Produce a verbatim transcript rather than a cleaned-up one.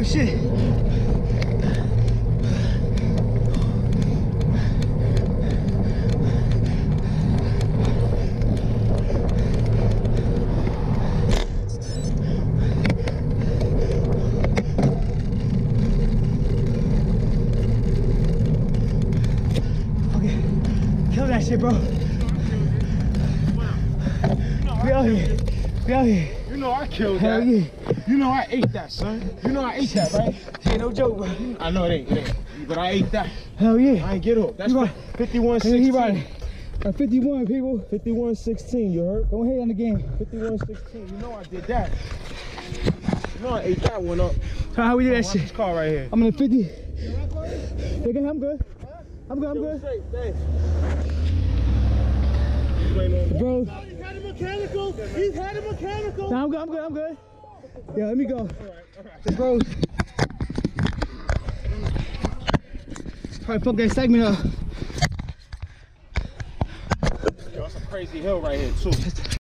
Oh shit. Okay, kill that shit, bro. We out here. We out here. You know I killed Hell that. yeah. You know I ate that, son. You know I ate that, right? Ain't no joke, bro. I know it ain't, it ain't. But I ate that. Hell yeah. I ain't get up. That's You right. fifty-one Hey, he sixteen. right. At fifty-one, people. fifty-one sixteen, you heard? Don't hate on the game. fifty-one sixteen. You know I did that. You know I ate that one up. So how we do that Watch shit? this car right here. I'm in the fifty. Yeah, good. I'm good. I'm good. I'm good. Bro. He's had a mechanical. He's had a mechanical. Nah, I'm good. I'm good. I'm good. Yeah, let me go. All right, all right. Bro. Probably fuck that segment up. Yo, that's a crazy hill right here, too.